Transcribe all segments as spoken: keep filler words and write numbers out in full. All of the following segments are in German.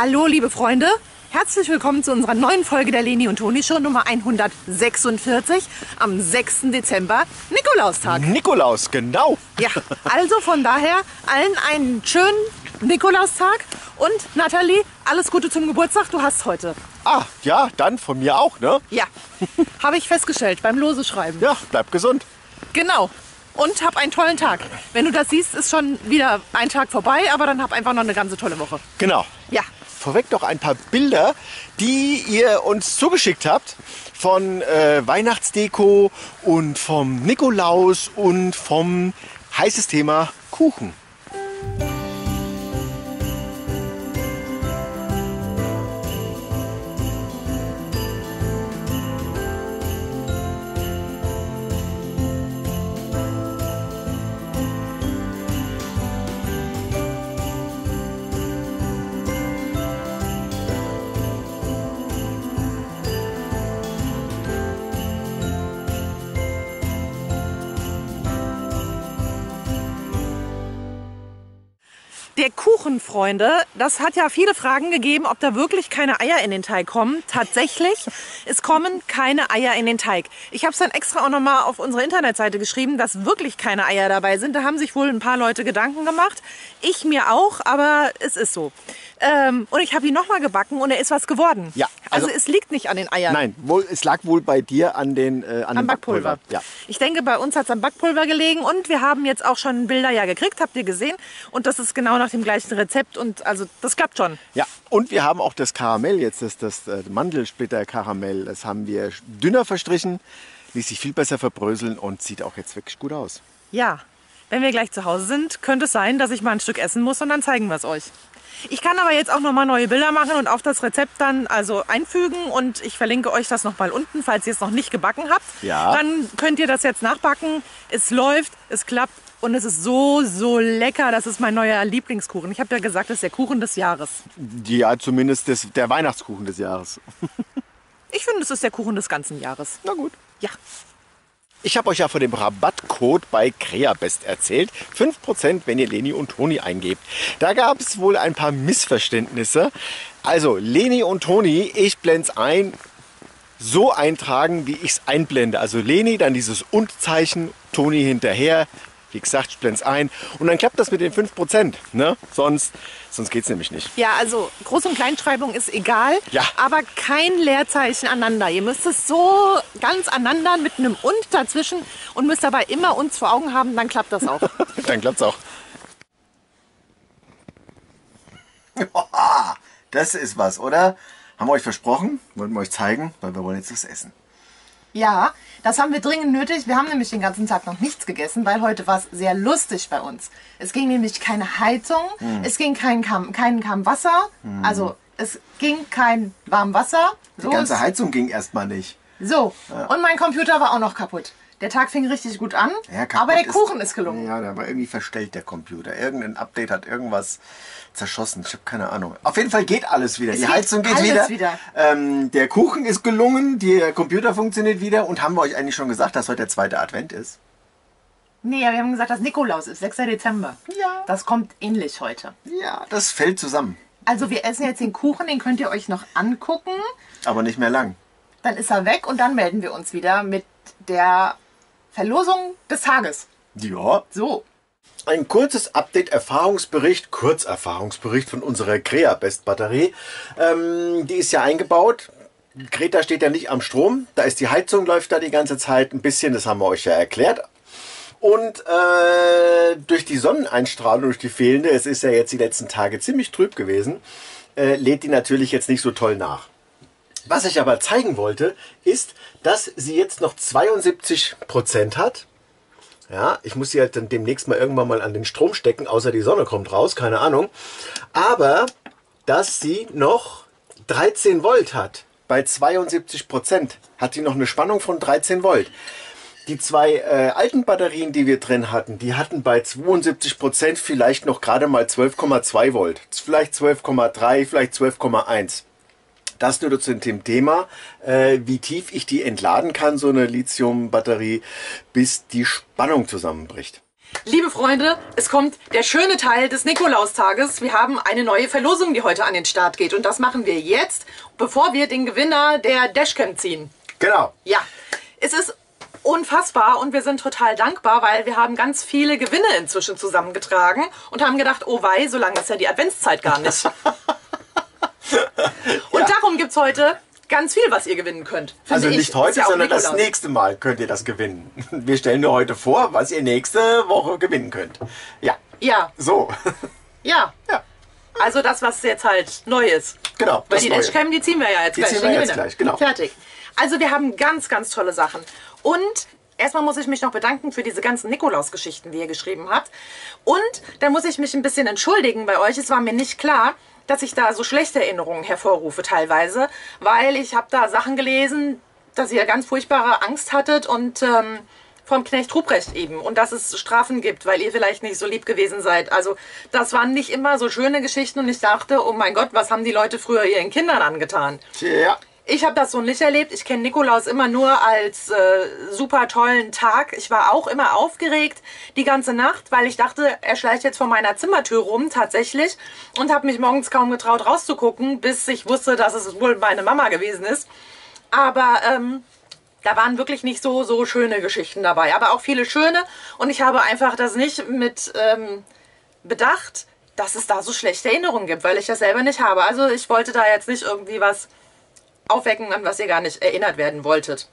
Hallo liebe Freunde, herzlich willkommen zu unserer neuen Folge der Leni und Toni Show Nummer hundertsechsundvierzig am sechsten Dezember, Nikolaustag. Nikolaus, genau. Ja, also von daher allen einen schönen Nikolaustag und Nathalie, alles Gute zum Geburtstag, du hast heute. Ah, ja, dann von mir auch, ne? Ja, habe ich festgestellt beim Lose-Schreiben. Ja, bleib gesund. Genau. Und hab einen tollen Tag. Wenn du das siehst, ist schon wieder ein Tag vorbei, aber dann hab einfach noch eine ganze tolle Woche. Genau. Ja. Vorweg noch ein paar Bilder, die ihr uns zugeschickt habt von äh, Weihnachtsdeko und vom Nikolaus und vom heißes Thema Kuchen. Der Kuchen, Freunde, das hat ja viele Fragen gegeben, ob da wirklich keine Eier in den Teig kommen. Tatsächlich, es kommen keine Eier in den Teig. Ich habe es dann extra auch nochmal auf unsere Internetseite geschrieben, dass wirklich keine Eier dabei sind. Da haben sich wohl ein paar Leute Gedanken gemacht. Ich mir auch, aber es ist so. Ähm, und ich habe ihn nochmal gebacken und er ist was geworden. Ja, also, also es liegt nicht an den Eiern. Nein, wohl, es lag wohl bei dir an, den, äh, an Am dem Backpulver. Backpulver. Ja. Ich denke, bei uns hat es am Backpulver gelegen und wir haben jetzt auch schon Bilder ja gekriegt, habt ihr gesehen. Und das ist genau nach dem gleichen Rezept und also das klappt schon. Ja, und wir haben auch das Karamell, jetzt das, das äh, Mandelsplitter-Karamell, das haben wir dünner verstrichen, ließ sich viel besser verbröseln und sieht auch jetzt wirklich gut aus. Ja, wenn wir gleich zu Hause sind, könnte es sein, dass ich mal ein Stück essen muss und dann zeigen wir es euch. Ich kann aber jetzt auch noch mal neue Bilder machen und auf das Rezept dann also einfügen und ich verlinke euch das noch mal unten, falls ihr es noch nicht gebacken habt. Ja. Dann könnt ihr das jetzt nachbacken. Es läuft, es klappt und es ist so, so lecker. Das ist mein neuer Lieblingskuchen. Ich habe ja gesagt, das ist der Kuchen des Jahres. Ja, zumindest des, der Weihnachtskuchen des Jahres. Ich finde, es ist der Kuchen des ganzen Jahres. Na gut. Ja. Ich habe euch ja von dem Rabattcode bei Creabest erzählt. fünf Prozent, wenn ihr Leni und Toni eingebt. Da gab es wohl ein paar Missverständnisse. Also, Leni und Toni, ich blende es ein, so eintragen, wie ich es einblende. Also Leni, dann dieses Und-Zeichen, Toni hinterher. Wie gesagt, ich blende es ein. Und dann klappt das mit den fünf Prozent. Ne? Sonst, sonst geht es nämlich nicht. Ja, also Groß- und Kleinschreibung ist egal, Ja. aber kein Leerzeichen aneinander. Ihr müsst es so ganz aneinander mit einem Und dazwischen und müsst dabei immer uns vor Augen haben, dann klappt das auch. Dann klappt es auch. Das ist was, oder? Haben wir euch versprochen, wollten wir euch zeigen, weil wir wollen jetzt was essen. Ja, das haben wir dringend nötig. Wir haben nämlich den ganzen Tag noch nichts gegessen, weil heute war es sehr lustig bei uns. Es ging nämlich keine Heizung, mm. es ging kein Kamm, kein Kamm Wasser, mm. also es ging kein warmes Wasser. Die So ganze ist, Heizung ging erstmal nicht. So, Ja. und mein Computer war auch noch kaputt. Der Tag fing richtig gut an, Ja, kaputt aber der ist- Kuchen ist gelungen. Ja, der war irgendwie verstellt, der Computer. Irgendein Update hat irgendwas zerschossen. Ich habe keine Ahnung. Auf jeden Fall geht alles wieder. Es Die geht Heizung geht alles wieder. wieder. Ähm, der Kuchen ist gelungen, der Computer funktioniert wieder. Und haben wir euch eigentlich schon gesagt, dass heute der zweite Advent ist? Nee, wir haben gesagt, dass Nikolaus ist, sechster Dezember. Ja. Das kommt ähnlich heute. Ja, das fällt zusammen. Also wir essen jetzt den Kuchen, den könnt ihr euch noch angucken. Aber nicht mehr lang. Dann ist er weg und dann melden wir uns wieder mit der Verlosung des Tages. Ja. So. Ein kurzes Update, Erfahrungsbericht, Kurzerfahrungsbericht von unserer Creabest Batterie. Ähm, die ist ja eingebaut. Greta steht ja nicht am Strom. Da ist die Heizung, läuft da die ganze Zeit ein bisschen. Das haben wir euch ja erklärt. Und äh, durch die Sonneneinstrahlung, durch die fehlende, es ist ja jetzt die letzten Tage ziemlich trüb gewesen, äh, lädt die natürlich jetzt nicht so toll nach. Was ich aber zeigen wollte, ist, dass sie jetzt noch zweiundsiebzig Prozent hat. Ja, ich muss sie halt dann demnächst mal irgendwann mal an den Strom stecken, außer die Sonne kommt raus, keine Ahnung. Aber, dass sie noch dreizehn Volt hat. Bei zweiundsiebzig Prozent hat sie noch eine Spannung von dreizehn Volt. Die zwei äh, alten Batterien, die wir drin hatten, die hatten bei zweiundsiebzig Prozent vielleicht noch gerade mal zwölf Komma zwei Volt. Vielleicht zwölf Komma drei, vielleicht zwölf Komma eins. Das nur zu dem Thema, äh, wie tief ich die entladen kann, so eine Lithium-Batterie, bis die Spannung zusammenbricht. Liebe Freunde, es kommt der schöne Teil des Nikolaustages. Wir haben eine neue Verlosung, die heute an den Start geht. Und das machen wir jetzt, bevor wir den Gewinner der Dashcam ziehen. Genau. Ja, es ist unfassbar und wir sind total dankbar, weil wir haben ganz viele Gewinne inzwischen zusammengetragen und haben gedacht, oh wei, so lange ist ja die Adventszeit gar nicht. Und Ja. darum gibt es heute ganz viel, was ihr gewinnen könnt. Finde Also ich. nicht Ist heute, ja auch sondern das Nikolaus. nächste Mal könnt ihr das gewinnen. Wir stellen nur heute vor, was ihr nächste Woche gewinnen könnt. Ja, Ja, so. ja. Ja, Also das, was jetzt halt neu ist. genau. Weil das die Neue. Dashcam, die ziehen wir ja jetzt Die gleich. ziehen wir den jetzt Gewinner. gleich, genau. Fertig. Also wir haben ganz, ganz tolle Sachen. Und erstmal muss ich mich noch bedanken für diese ganzen Nikolaus-Geschichten, die ihr geschrieben habt. Und dann muss ich mich ein bisschen entschuldigen bei euch. Es war mir nicht klar, dass ich da so schlechte Erinnerungen hervorrufe teilweise. Weil ich habe da Sachen gelesen, dass ihr ganz furchtbare Angst hattet und... Ähm, vom Knecht Ruprecht eben und dass es Strafen gibt, weil ihr vielleicht nicht so lieb gewesen seid. Also das waren nicht immer so schöne Geschichten und ich dachte, oh mein Gott, was haben die Leute früher ihren Kindern angetan? Ja, Ich habe das so nicht erlebt. Ich kenne Nikolaus immer nur als äh, super tollen Tag. Ich war auch immer aufgeregt die ganze Nacht, weil ich dachte, er schleicht jetzt vor meiner Zimmertür rum tatsächlich und habe mich morgens kaum getraut rauszugucken, bis ich wusste, dass es wohl meine Mama gewesen ist. Aber... Ähm, Da waren wirklich nicht so, so schöne Geschichten dabei, aber auch viele schöne. Und ich habe einfach das nicht mit ähm, bedacht, dass es da so schlechte Erinnerungen gibt, weil ich das selber nicht habe. Also ich wollte da jetzt nicht irgendwie was aufwecken, an was ihr gar nicht erinnert werden wolltet.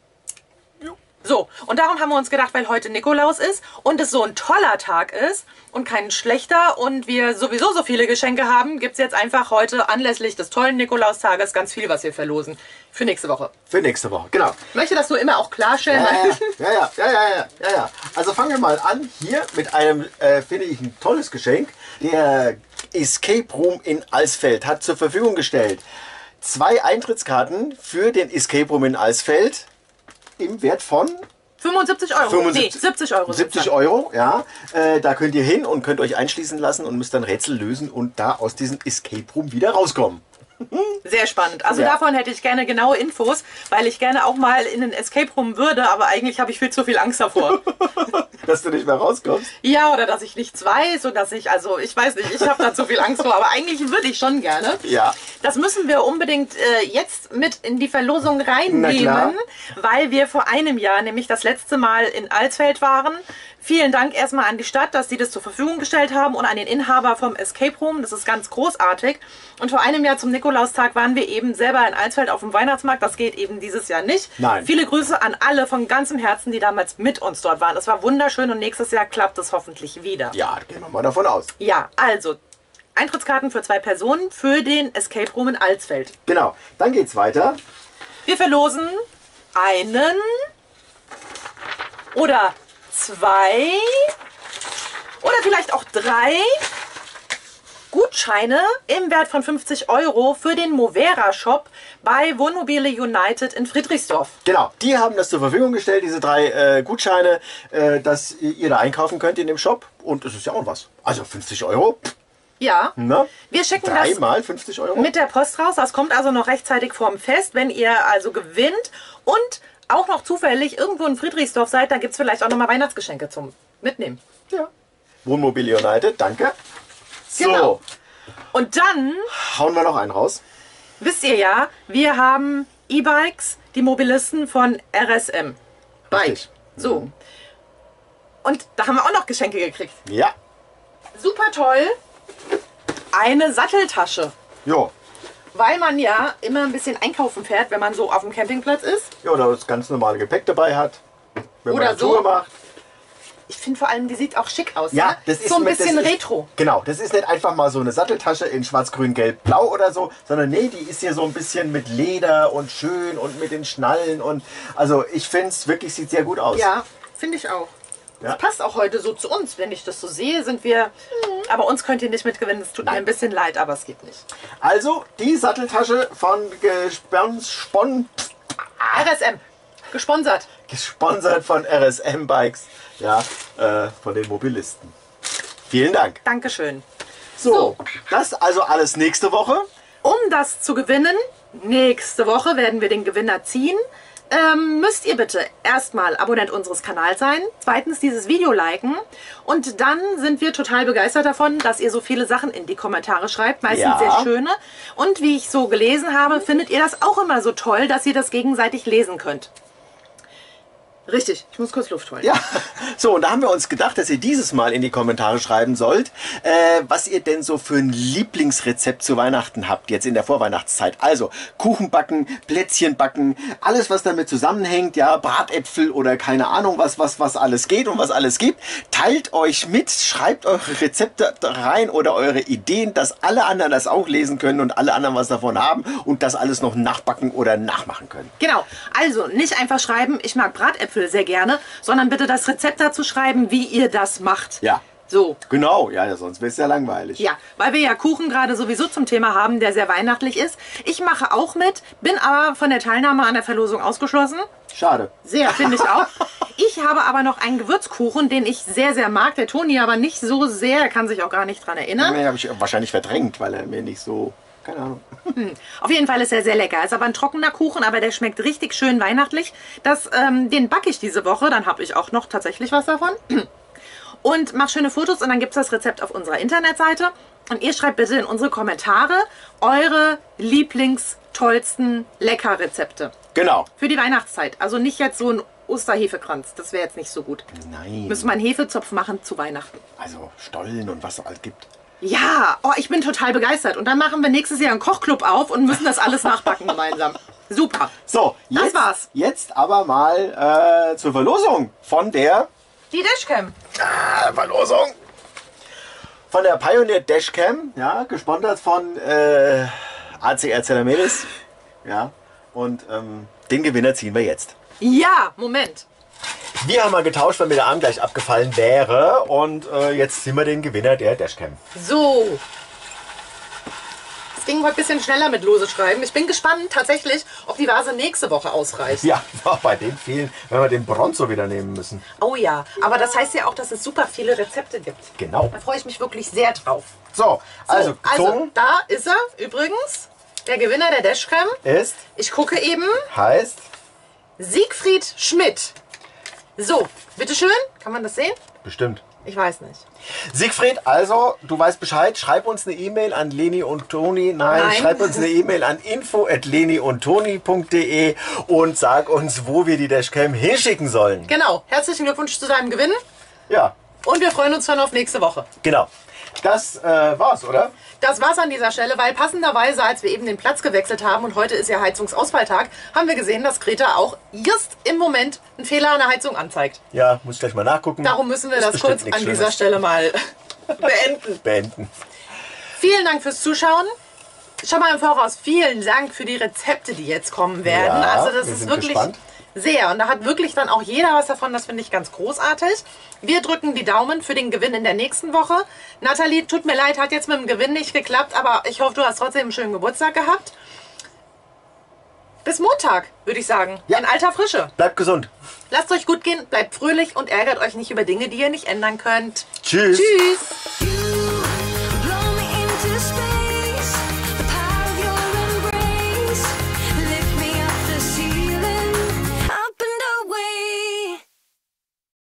So, und darum haben wir uns gedacht, weil heute Nikolaus ist und es so ein toller Tag ist und kein schlechter und wir sowieso so viele Geschenke haben, gibt es jetzt einfach heute anlässlich des tollen Nikolaustages ganz viel, was wir verlosen für nächste Woche. für nächste Woche, genau. Ich möchte das nur immer auch klarstellen. Ja, weil- ja, ja, ja, ja, ja, ja, ja. Also fangen wir mal an hier mit einem, äh, finde ich, ein tolles Geschenk. Der Escape Room in Alsfeld hat zur Verfügung gestellt zwei Eintrittskarten für den Escape Room in Alsfeld im Wert von fünfundsiebzig Euro. fünfundsiebzig, Nee, siebzig Euro. siebzig Euro, ja. Äh, da könnt ihr hin und könnt euch einschließen lassen und müsst dann Rätsel lösen und da aus diesem Escape Room wieder rauskommen. Sehr spannend. Also Ja. davon hätte ich gerne genaue Infos, weil ich gerne auch mal in den Escape Room würde, aber eigentlich habe ich viel zu viel Angst davor. Dass du nicht mehr rauskommst. Ja, oder dass ich nichts weiß und dass ich, also ich weiß nicht, ich habe da zu viel Angst vor, aber eigentlich würde ich schon gerne. Ja. Das müssen wir unbedingt äh, jetzt mit in die Verlosung Na klar. reinnehmen, weil wir vor einem Jahr nämlich das letzte Mal in Alsfeld waren. Vielen Dank erstmal an die Stadt, dass sie das zur Verfügung gestellt haben und an den Inhaber vom Escape Room. Das ist ganz großartig. Und vor einem Jahr zum Nikolaustag waren wir eben selber in Alsfeld auf dem Weihnachtsmarkt. Das geht eben dieses Jahr nicht. Nein. Viele Grüße an alle von ganzem Herzen, die damals mit uns dort waren. Es war wunderschön und nächstes Jahr klappt es hoffentlich wieder. Ja, da gehen wir mal davon aus. Ja, also Eintrittskarten für zwei Personen für den Escape Room in Alsfeld. Genau, dann geht's weiter. Wir verlosen einen oder zwei oder vielleicht auch drei Gutscheine im Wert von fünfzig Euro für den Movera Shop bei Wohnmobile United in Friedrichsdorf. Genau, die haben das zur Verfügung gestellt, diese drei äh, Gutscheine, äh, dass ihr da einkaufen könnt in dem Shop. Und es ist ja auch was. Also fünfzig Euro, Ja, ne? wir schicken das Dreimal fünfzig Euro. mit der Post raus. Das kommt also noch rechtzeitig vorm Fest. Wenn ihr also gewinnt und auch noch zufällig irgendwo in Friedrichsdorf seid, dann gibt es vielleicht auch noch mal Weihnachtsgeschenke zum Mitnehmen. Ja. Wohnmobile United, danke. So, Genau. Und dann, hauen wir noch einen raus. wisst ihr ja, wir haben E-Bikes, die Mobilisten von R S M. Bike. Richtig. So. Und da haben wir auch noch Geschenke gekriegt. Ja, Super toll. Eine Satteltasche. jo. Weil man ja immer ein bisschen einkaufen fährt, wenn man so auf dem Campingplatz ist. Ja, oder das ganz normale Gepäck dabei hat. Wenn Oder man eine so. Tour macht. Ich finde vor allem, die sieht auch schick aus. Ja, ne? das ist so ein mit- bisschen das ist- retro. Genau, das ist nicht einfach mal so eine Satteltasche in schwarz, grün, gelb, blau oder so, sondern nee, die ist hier so ein bisschen mit Leder und schön und mit den Schnallen und also ich finde es wirklich, sieht sehr gut aus. Ja, finde ich auch. Ja. Das passt auch heute so zu uns. Wenn ich das so sehe, sind wir... Aber uns könnt ihr nicht mitgewinnen. Es tut mir Nein. ein bisschen leid, aber es geht nicht. Also die Satteltasche von Gespon, Spon, R S M. Gesponsert. gesponsert von R S M Bikes, ja, äh, von den Mobilisten. Vielen Dank. Dankeschön. So, So. das also alles nächste Woche. Um das zu gewinnen, nächste Woche werden wir den Gewinner ziehen. ähm, müsst ihr bitte erstmal Abonnent unseres Kanals sein, zweitens dieses Video liken und dann sind wir total begeistert davon, dass ihr so viele Sachen in die Kommentare schreibt, meistens Ja. sehr schöne. Und wie ich so gelesen habe, findet ihr das auch immer so toll, dass ihr das gegenseitig lesen könnt. Richtig, ich muss kurz Luft holen. Ja, so, und da haben wir uns gedacht, dass ihr dieses Mal in die Kommentare schreiben sollt, äh, was ihr denn so für ein Lieblingsrezept zu Weihnachten habt, jetzt in der Vorweihnachtszeit. Also Kuchen backen, Plätzchen backen, alles was damit zusammenhängt, ja, Bratäpfel oder keine Ahnung, was, was, was alles geht und was alles gibt. Teilt euch mit, schreibt eure Rezepte rein oder eure Ideen, dass alle anderen das auch lesen können und alle anderen was davon haben und das alles noch nachbacken oder nachmachen können. Genau, also nicht einfach schreiben, ich mag Bratäpfel sehr gerne, sondern bitte das Rezept dazu schreiben, wie ihr das macht. Ja. So. Genau, ja, sonst wäre es ja langweilig. Ja, weil wir ja Kuchen gerade sowieso zum Thema haben, der sehr weihnachtlich ist. Ich mache auch mit, bin aber von der Teilnahme an der Verlosung ausgeschlossen. Schade. Sehr, finde ich auch. Ich habe aber noch einen Gewürzkuchen, den ich sehr, sehr mag. Der Toni aber nicht so sehr, er kann sich auch gar nicht dran erinnern. Den habe ich wahrscheinlich verdrängt, weil er mir nicht so... Keine Ahnung. Hm. Auf jeden Fall ist er sehr lecker. Ist aber ein trockener Kuchen, aber der schmeckt richtig schön weihnachtlich. Das, ähm, den backe ich diese Woche, dann habe ich auch noch tatsächlich was davon. Und mache schöne Fotos und dann gibt es das Rezept auf unserer Internetseite. Und ihr schreibt bitte in unsere Kommentare eure lieblingstollsten Leckerrezepte. Genau. Für die Weihnachtszeit. Also nicht jetzt so ein Osterhefekranz. Das wäre jetzt nicht so gut. Nein. Müssen wir einen Hefezopf machen zu Weihnachten. Also Stollen und was es alles gibt. Ja, oh, ich bin total begeistert. Und dann machen wir nächstes Jahr einen Kochclub auf und müssen das alles nachbacken gemeinsam. Super. So, Das jetzt, war's. Jetzt aber mal äh, zur Verlosung von der... Die Dashcam. Ah, Verlosung. Von der Pioneer Dashcam, ja, gesponsert von äh, A C R Zellameris. Ja, und ähm, den Gewinner ziehen wir jetzt. Ja, Moment. Wir haben mal getauscht, weil mir der Arm gleich abgefallen wäre. Und äh, jetzt ziehen wir den Gewinner der Dashcam. So. Es ging heute ein bisschen schneller mit lose schreiben. Ich bin gespannt tatsächlich, ob die Vase nächste Woche ausreicht. Ja, bei den vielen, wenn wir den Bronzo wieder nehmen müssen. Oh ja, aber das heißt ja auch, dass es super viele Rezepte gibt. Genau. Da freue ich mich wirklich sehr drauf. So, also, So, also gezogen da ist er übrigens, der Gewinner der Dashcam. ist, Ich gucke eben, heißt, Siegfried Schmidt. So, bitteschön. Kann man das sehen? bestimmt. Ich weiß nicht. Siegfried, also, du weißt Bescheid, schreib uns eine E-Mail an Leni und Toni. Nein, Nein. schreib uns eine E-Mail an info at leni und toni punkt de und sag uns, wo wir die Dashcam hinschicken sollen. Genau. Herzlichen Glückwunsch zu deinem Gewinn. Ja, Und wir freuen uns schon auf nächste Woche. genau. Das äh, war's, oder? Das war's an dieser Stelle, weil passenderweise, als wir eben den Platz gewechselt haben und heute ist ja Heizungsausfalltag, haben wir gesehen, dass Greta auch just im Moment einen Fehler an der Heizung anzeigt. Ja, muss ich gleich mal nachgucken. Darum müssen wir Ist das bestimmt kurz nichts an dieser Schlimmes. Stelle mal beenden. Beenden. Vielen Dank fürs Zuschauen. Schon mal im Voraus vielen Dank für die Rezepte, die jetzt kommen werden. Ja, also das wir ist sind wirklich gespannt. sehr. Und da hat wirklich dann auch jeder was davon. Das finde ich ganz großartig. Wir drücken die Daumen für den Gewinn in der nächsten Woche. Nathalie, tut mir leid, hat jetzt mit dem Gewinn nicht geklappt, aber ich hoffe, du hast trotzdem einen schönen Geburtstag gehabt. Bis Montag, würde ich sagen. Ja. In alter Frische. Bleibt gesund. Lasst euch gut gehen, bleibt fröhlich und ärgert euch nicht über Dinge, die ihr nicht ändern könnt. Tschüss. Tschüss.